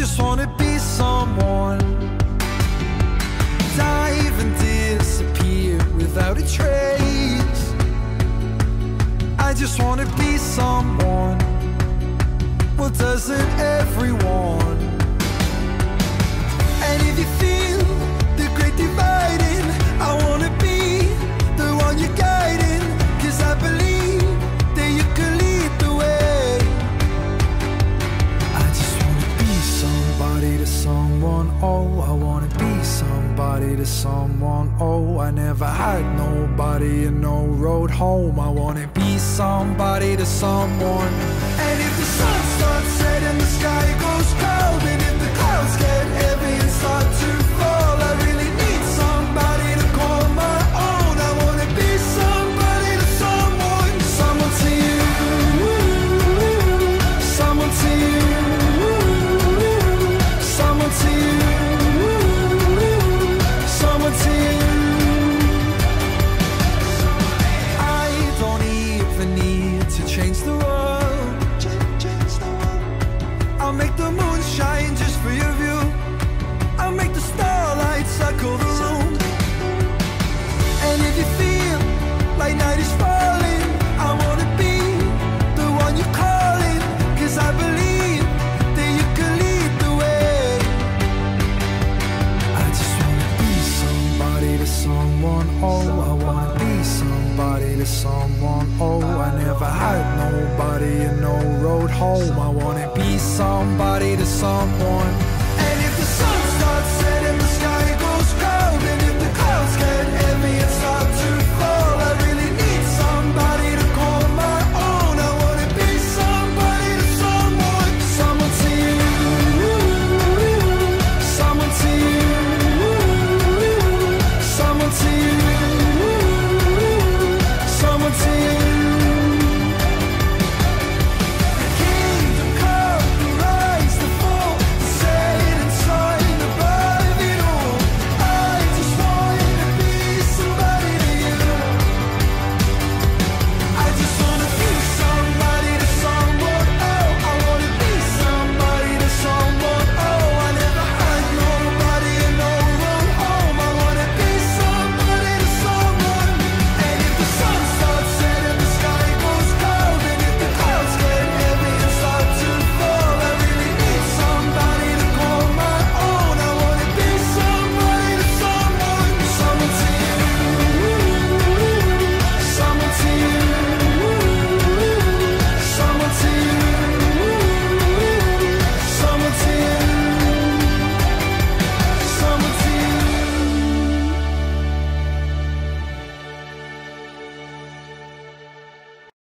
just wanna be someone. Dive and disappear without a trace. I just wanna be someone. Well, doesn't everyone? And if you feel the great dividing, I wanna be the one you're guiding. 'Cause I believe that you can lead the way. I just wanna be somebody to someone. Oh, I wanna be somebody to someone. Oh, I never had nobody and no road home. I wanna be somebody to someone. And if the sun starts setting, the sky goes cold, and if the clouds get heavy and start to fall, I really need somebody to call my own. I wanna be somebody to someone. Someone to you, someone to you, someone to you, someone to you. I don't even need to change the world. I'll make the moon shine just for your view. I'll make the starlight circle the room. And if you feel like night is falling, I wanna be the one you're calling. 'Cause I believe that you can lead the way. I just wanna be somebody to someone. Oh, I wanna be somebody to someone. Oh, I never had nobody and no road home. I wanna be somebody to someone.